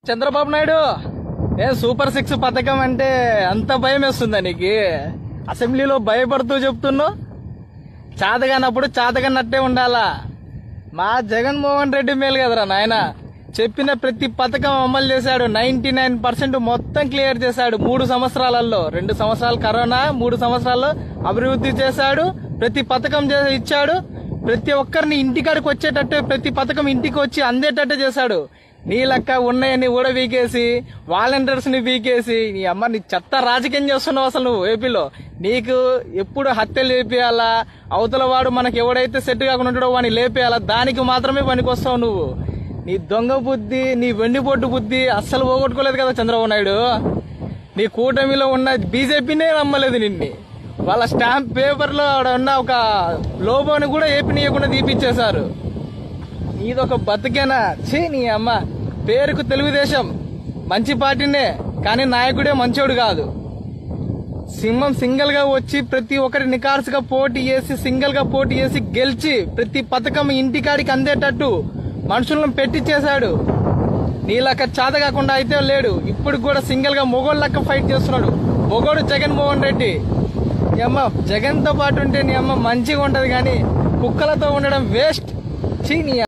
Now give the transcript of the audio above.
Chandrababu Naidu super 6 పథకం అంటే అంత భయం వేస్తుందా నీకు? అసెంబ్లీలో భయపడుతూ చెప్తున్నావు. చాతగానప్పుడు చాతగానట్టే ఉండాలా. మా జగన్మోహన్ రెడ్డి మేలు కదరా నాయన. చెప్పిన ప్రతి పథకం అమలు చేశాడు. 99% మొత్తం క్లియర్ చేశాడు 3 సంవత్సరాలలో. 2 సంవత్సరాలు కరోనా, 3 సంవత్సరాల్లో అభివృద్ధి చేశాడు. ప్రతి పథకం ఇచ్చాడు. ప్రతి ఒక్కరిని ఇంటికాడికి వచ్చేటట్టు ప్రతి పథకం ఇంటికి వచ్చి అందేటట్టు చేశాడు. నీ లెక్క ఉన్నాయని కూడా వీకేసి వాలంటీర్స్ ని వీకేసి నీ అమ్మ నీ చెత్త రాజకీయం చేస్తున్నావు. అసలు నువ్వు ఏపీలో నీకు ఎప్పుడు హత్యలు లేపేయాలా, అవతల వాడు మనకి ఎవడైతే సెట్ కాకుండా ఉంటాడో వాడిని లేపేయాలా, దానికి మాత్రమే పనికొస్తావు నువ్వు. నీ దొంగ బుద్ధి, నీ వెండిపోటు బుద్ధి అస్సలు పోగొట్టుకోలేదు కదా చంద్రబాబు నాయుడు. నీ కూటమిలో ఉన్న బీజేపీనే నమ్మలేదు నిన్ను. వాళ్ళ స్టాంప్ పేపర్లో ఉన్న ఒక లోబోని కూడా ఏపీనియకుండా తీపిచ్చేశారు. నీదొక బతికేనా? ఛీ నీ అమ్మ. పేరుకు తెలుగుదేశం మంచి పార్టీనే, కానీ నాయకుడే మంచోడు కాదు. సింహం సింగిల్ గా వచ్చి ప్రతి ఒక్కరి నికార్సుగా పోటీ చేసి సింగిల్ గా పోటీ చేసి గెలిచి ప్రతి పథకం ఇంటికాడికి అందేటట్టు మనుషులను పెట్టించేశాడు. నీలక్క చేత కాకుండా అయితే లేడు. ఇప్పుడు కూడా సింగిల్ గా మొగోళ్ళ లెక్క ఫైట్ చేస్తున్నాడు. మొగోడు జగన్మోహన్ రెడ్డి. నీ అమ్మ జగన్ తో పాటు ఉంటే నీ అమ్మ మంచిగా ఉంటది, కానీ కుక్కలతో ఉండడం వేస్ట్. చీ నీ